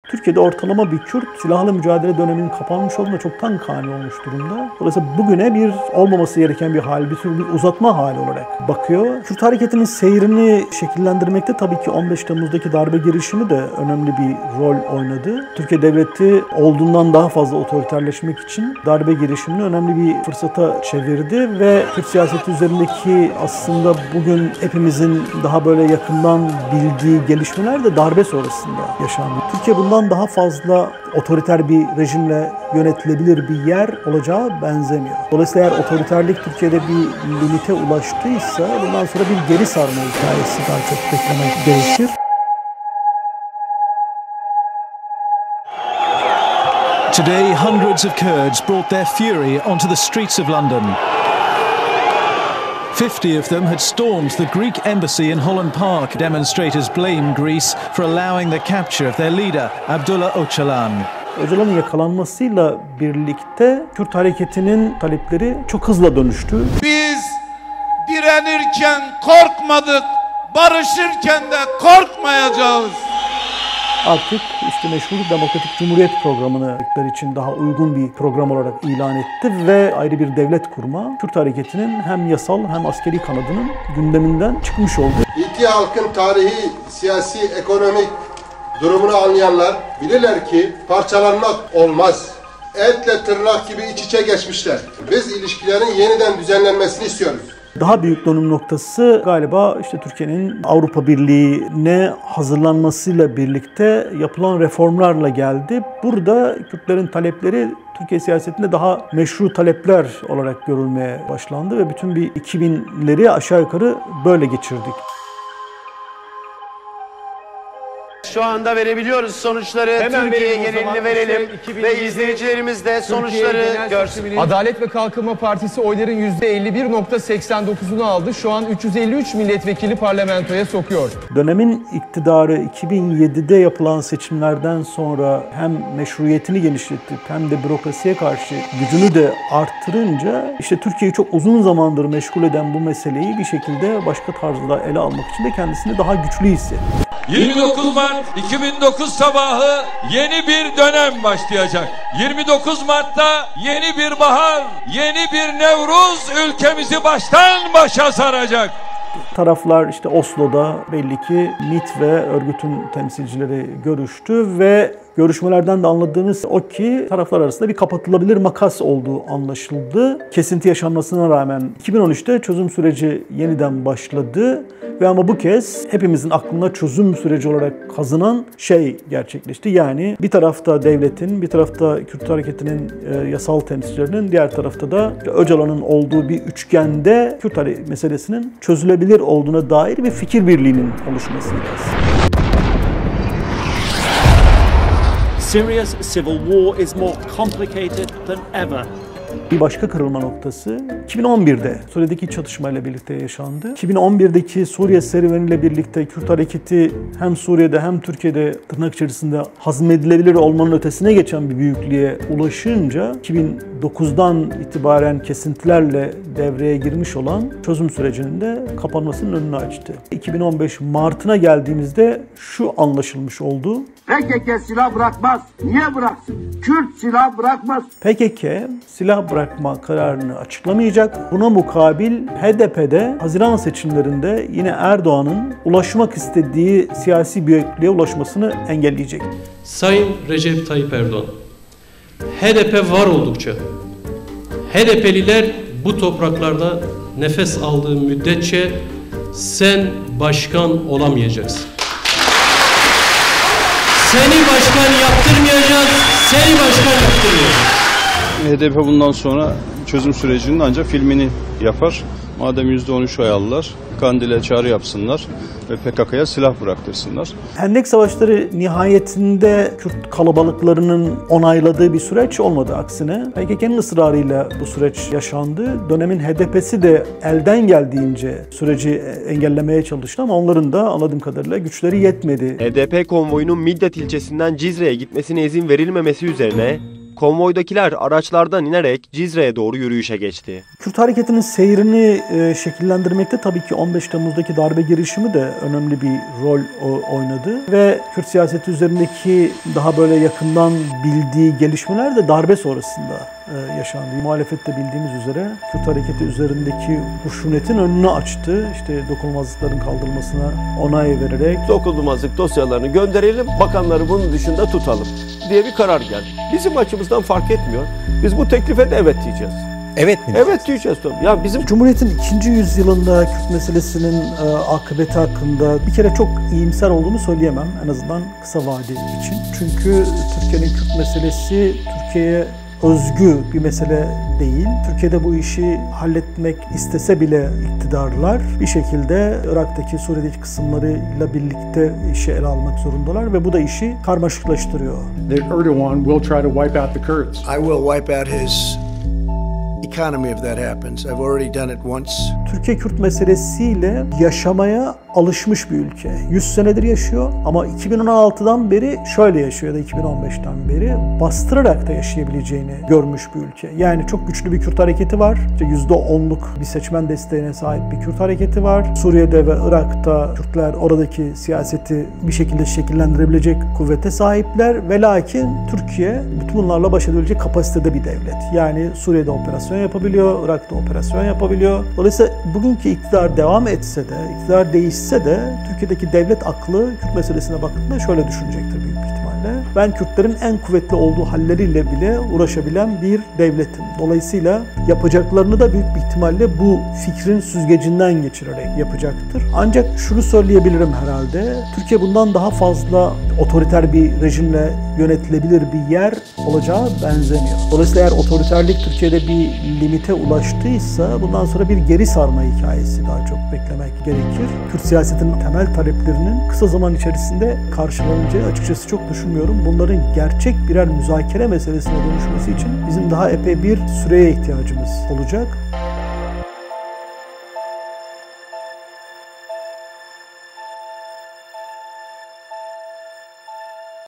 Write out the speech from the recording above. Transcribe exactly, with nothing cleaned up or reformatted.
Türkiye'de ortalama bir Kürt silahlı mücadele döneminin kapanmış olduğuna çoktan kani olmuş durumda. Dolayısıyla bugüne bir olmaması gereken bir hal, bir tür bir uzatma hali olarak bakıyor. Kürt hareketinin seyrini şekillendirmekte tabii ki on beş Temmuz'daki darbe girişimi de önemli bir rol oynadı. Türkiye devleti olduğundan daha fazla otoriterleşmek için darbe girişimini önemli bir fırsata çevirdi ve Kürt siyaseti üzerindeki aslında bugün hepimizin daha böyle yakından bildiği gelişmeler de darbe sonrasında yaşandı. Türkiye bundan daha fazla otoriter bir rejimle yönetilebilir bir yer olacağı benzemiyor. Dolayısıyla eğer otoriterlik Türkiye'de bir limite ulaştıysa bundan sonra bir geri sarma hikayesi daha çok beklemek gerekir. Today, hundreds of Kurds brought their fury onto the streets of London. fifty of them had stormed the Greek embassy in Holland Park. Demonstrators blamed Greece for allowing the capture of their leader, Abdullah Öcalan. Öcalan'ın yakalanmasıyla birlikte Kürt hareketinin talepleri çok hızla dönüştü. Biz direnirken korkmadık, barışırken de korkmayacağız. Artık işte meşhur Demokratik Cumhuriyet programını Kürtler için daha uygun bir program olarak ilan etti ve ayrı bir devlet kurma Kürt hareketinin hem yasal hem askeri kanadının gündeminden çıkmış oldu. İki halkın tarihi, siyasi, ekonomik durumunu anlayanlar bilirler ki parçalanmak olmaz. Etle tırnak gibi iç içe geçmişler. Biz ilişkilerin yeniden düzenlenmesini istiyoruz. Daha büyük dönüm noktası galiba işte Türkiye'nin Avrupa Birliği'ne hazırlanmasıyla birlikte yapılan reformlarla geldi. Burada Kürtlerin talepleri Türkiye siyasetinde daha meşru talepler olarak görülmeye başlandı ve bütün bir iki binleri aşağı yukarı böyle geçirdik. Şu anda verebiliyoruz sonuçları. Hemen Türkiye genelini verelim ve izleyicilerimiz de sonuçları görsün. Adalet ve Kalkınma Partisi oyların yüzde elli bir nokta seksen dokuzunu aldı. Şu an üç yüz elli üç milletvekili parlamentoya sokuyor. Dönemin iktidarı iki bin yedide yapılan seçimlerden sonra hem meşruiyetini genişletip hem de bürokrasiye karşı gücünü de arttırınca işte Türkiye'yi çok uzun zamandır meşgul eden bu meseleyi bir şekilde başka tarzda ele almak için de kendisini daha güçlü hissetti. yirmi dokuz Mart iki bin dokuz sabahı yeni bir dönem başlayacak. yirmi dokuz Mart'ta yeni bir bahar, yeni bir Nevruz ülkemizi baştan başa saracak. Taraflar işte Oslo'da belli ki MİT ve örgütün temsilcileri görüştü ve görüşmelerden de anladığımız o ki taraflar arasında bir kapatılabilir makas olduğu anlaşıldı. Kesinti yaşanmasına rağmen iki bin on üçte çözüm süreci yeniden başladı ve ama bu kez hepimizin aklına çözüm süreci olarak kazınan şey gerçekleşti. Yani bir tarafta devletin, bir tarafta Kürt hareketinin e, yasal temsilcilerinin, diğer tarafta da Öcalan'ın olduğu bir üçgende Kürt meselesinin çözülebilir olduğuna dair bir fikir birliğinin oluşmasıydı. Syria's civil war is more complicated than ever. Bir başka kırılma noktası iki bin on birde Suriye'deki çatışmayla birlikte yaşandı. iki bin on birdeki Suriye serüveniyle birlikte Kürt hareketi hem Suriye'de hem Türkiye'de tırnak içerisinde hazmedilebilir olmanın ötesine geçen bir büyüklüğe ulaşınca iki bin dokuzdan itibaren kesintilerle devreye girmiş olan çözüm sürecinin de kapanmasının önünü açtı. iki bin on beş Mart'ına geldiğimizde şu anlaşılmış oldu. P K K silah bırakmaz. Niye bıraksın? Kürt silah bırakmaz. P K K silah bırakma kararını açıklamayacak. Buna mukabil H D P'de Haziran seçimlerinde yine Erdoğan'ın ulaşmak istediği siyasi büyüklüğe ulaşmasını engelleyecek. Sayın Recep Tayyip Erdoğan, H D P var oldukça, H D P'liler bu topraklarda nefes aldığı müddetçe sen başkan olamayacaksın. Seni başkan yaptırmayacağız, seni başkan yaptırmayacağız. H D P bundan sonra çözüm sürecinin ancak filmini yapar. Madem yüzde on üç oy aldılar, Kandil'e çağrı yapsınlar ve P K K'ya silah bıraktırsınlar. Hendek Savaşları nihayetinde Kürt kalabalıklarının onayladığı bir süreç olmadı. Aksine P K K'nın ısrarıyla bu süreç yaşandı. Dönemin H D P'si de elden geldiğince süreci engellemeye çalıştı ama onların da anladığım kadarıyla güçleri yetmedi. H D P konvoyunun Middat ilçesinden Cizre'ye gitmesine izin verilmemesi üzerine konvoydakiler araçlardan inerek Cizre'ye doğru yürüyüşe geçti. Kürt hareketinin seyrini e, şekillendirmekte tabii ki on beş Temmuz'daki darbe girişimi de önemli bir rol o, oynadı. Ve Kürt siyaseti üzerindeki daha böyle yakından bildiği gelişmeler de darbe sonrasında e, yaşandı. Muhalefette bildiğimiz üzere Kürt hareketi üzerindeki huşunetin önünü açtı. İşte dokunulmazlıkların kaldırılmasına onay vererek. Dokunulmazlık dosyalarını gönderelim, bakanları bunun dışında tutalım diye bir karar geldi. Bizim açımızdan fark etmiyor. Biz bu teklife de evet diyeceğiz. Evet mi? Evet diyeceğiz tabii. Ya bizim Cumhuriyet'in ikinci yüzyılında Kürt meselesinin e, akıbeti hakkında bir kere çok iyimser olduğunu söyleyemem. En azından kısa vade için. Çünkü Türkiye'nin Kürt meselesi Türkiye'ye özgü bir mesele değil. Türkiye'de bu işi halletmek istese bile iktidarlar bir şekilde Irak'taki, Suriye'deki kısımlarıyla birlikte işi ele almak zorundalar ve bu da işi karmaşıklaştırıyor. Erdogan will try to wipe out the Kurds. I will wipe out his economy if that happens. I've already done it once. Türkiye Kürt meselesiyle yaşamaya alışmış bir ülke. yüz senedir yaşıyor ama iki bin on altıdan beri şöyle yaşıyor ya da iki bin on beşten beri bastırarak da yaşayabileceğini görmüş bir ülke. Yani çok güçlü bir Kürt hareketi var. İşte yüzde onluk bir seçmen desteğine sahip bir Kürt hareketi var. Suriye'de ve Irak'ta Kürtler oradaki siyaseti bir şekilde şekillendirebilecek kuvvete sahipler ve lakin Türkiye bütün bunlarla baş edebilecek kapasitede bir devlet. Yani Suriye'de operasyon yapabiliyor, Irak'ta operasyon yapabiliyor. Dolayısıyla bugünkü iktidar devam etse de, iktidar değişse de Türkiye'deki devlet aklı Kürt meselesine baktığında şöyle düşünecektir büyük bir ihtimalle. Ben Kürtlerin en kuvvetli olduğu halleriyle bile uğraşabilen bir devletim. Dolayısıyla yapacaklarını da büyük bir ihtimalle bu fikrin süzgecinden geçirerek yapacaktır. Ancak şunu söyleyebilirim herhalde. Türkiye bundan daha fazla otoriter bir rejimle yönetilebilir bir yer olacağı benzemiyor. Dolayısıyla eğer otoriterlik Türkiye'de bir limite ulaştıysa bundan sonra bir geri sarma hikayesi daha çok beklemek gerekir. Kürt siyasetinin temel taleplerinin kısa zaman içerisinde karşılanacağı açıkçası çok düşünmüyorum. Bunların gerçek birer müzakere meselesine dönüşmesi için bizim daha epey bir süreye ihtiyacımız olacak.